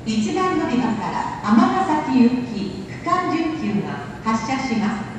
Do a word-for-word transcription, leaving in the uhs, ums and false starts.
いちばん乗り場から尼崎行き区間準急が発車します。